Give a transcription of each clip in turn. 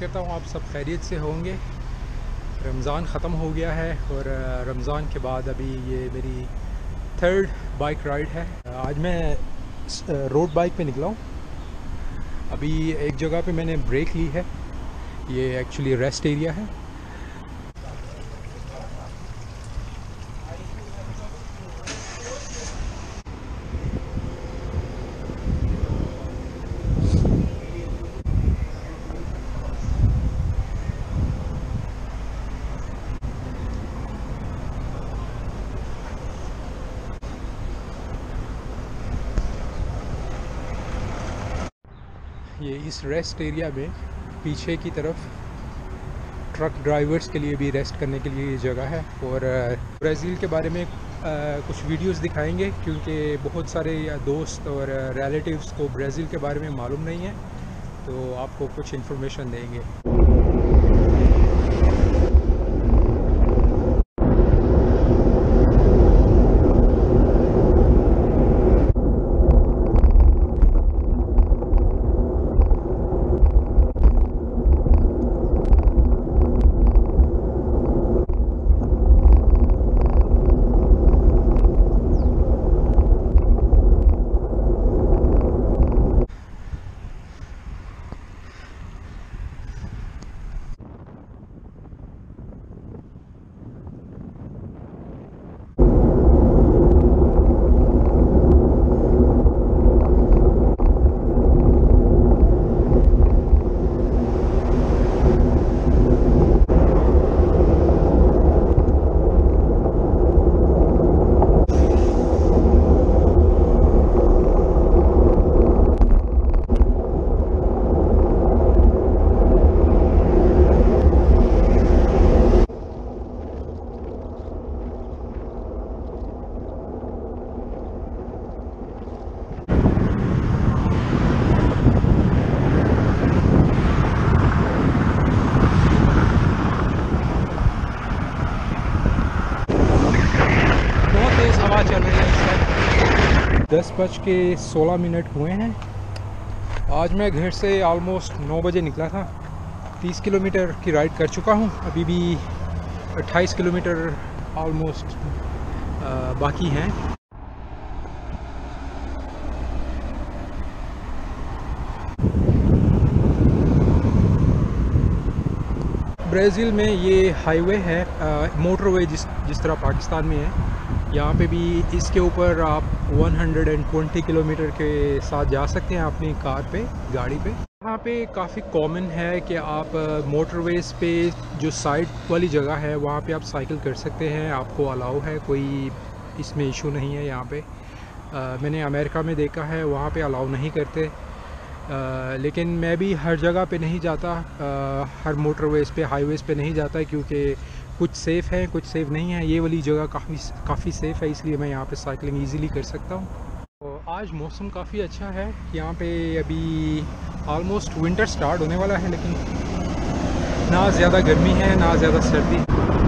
करता हूँ आप सब खैरियत से होंगे। रमज़ान ख़त्म हो गया है और रमज़ान के बाद अभी ये मेरी थर्ड बाइक राइड है। आज मैं रोड बाइक पे निकला हूँ। अभी एक जगह पे मैंने ब्रेक ली है, ये एक्चुअली रेस्ट एरिया है। ये इस रेस्ट एरिया में पीछे की तरफ ट्रक ड्राइवर्स के लिए भी रेस्ट करने के लिए ये जगह है। और ब्राज़ील के बारे में कुछ वीडियोस दिखाएंगे क्योंकि बहुत सारे दोस्त और रिलेटिव्स को ब्राज़ील के बारे में मालूम नहीं है, तो आपको कुछ इन्फॉर्मेशन देंगे। चल रही है इस टाइम। 10:16 हुए हैं। आज मैं घर से ऑलमोस्ट 9 बजे निकला था। 30 किलोमीटर की राइड कर चुका हूँ, अभी भी 28 किलोमीटर ऑलमोस्ट बाकी हैं। ब्राज़ील में ये हाईवे है, मोटरवे जिस तरह पाकिस्तान में है। यहाँ पे भी इसके ऊपर आप 120 किलोमीटर के साथ जा सकते हैं अपनी कार पे, गाड़ी पे। यहाँ पे काफ़ी कॉमन है कि आप मोटरवेज़ पे जो साइड वाली जगह है वहाँ पे आप साइकिल कर सकते हैं, आपको अलाउ है, कोई इसमें इशू नहीं है। यहाँ पे मैंने अमेरिका में देखा है वहाँ पे अलाउ नहीं करते। लेकिन मैं भी हर जगह पे नहीं जाता, हर मोटरवेज़ पे, हाईवेज़ पे नहीं जाता, क्योंकि कुछ सेफ़ है कुछ सेफ़ नहीं है। ये वाली जगह काफ़ी सेफ़ है, इसलिए मैं यहाँ पे साइकिलिंग इजीली कर सकता हूँ। तो आज मौसम काफ़ी अच्छा है यहाँ पे। अभी ऑलमोस्ट विंटर स्टार्ट होने वाला है, लेकिन ना ज़्यादा गर्मी है ना ज़्यादा सर्दी।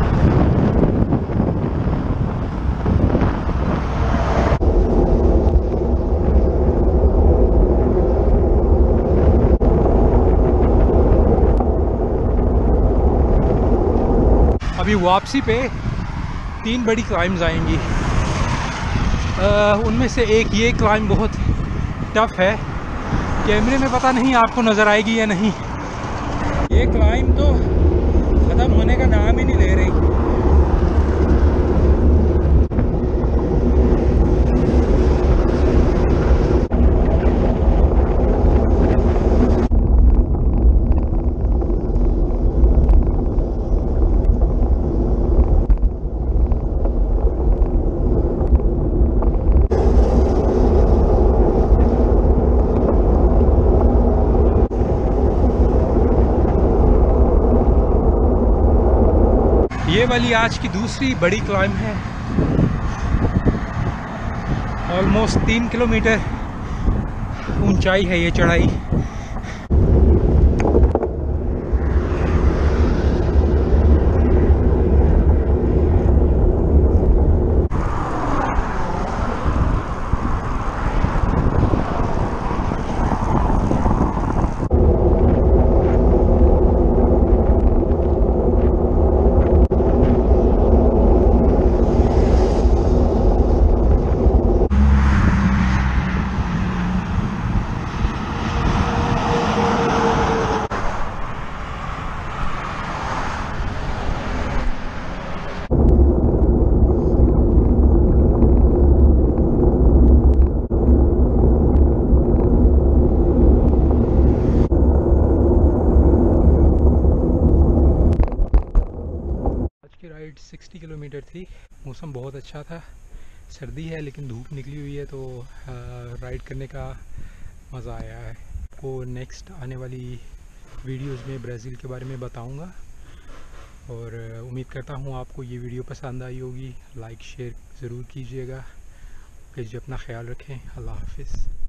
अभी वापसी पे 3 बड़ी क्लाइम्स आएंगी। उनमें से एक ये क्लाइम बहुत टफ़ है, कैमरे में पता नहीं आपको नज़र आएगी या नहीं। ये क्लाइम तो ख़त्म होने का नाम ही नहीं ले रही। ये वाली आज की दूसरी बड़ी क्लाइम है। ऑलमोस्ट 3 किलोमीटर ऊंचाई है ये चढ़ाई। राइड 60 किलोमीटर थी। मौसम बहुत अच्छा था, सर्दी है लेकिन धूप निकली हुई है, तो राइड करने का मज़ा आया है। आपको नेक्स्ट आने वाली वीडियोस में ब्राज़ील के बारे में बताऊंगा, और उम्मीद करता हूँ आपको ये वीडियो पसंद आई होगी। लाइक शेयर ज़रूर कीजिएगा। फिर अपना ख्याल रखें। अल्लाह हाफिज़।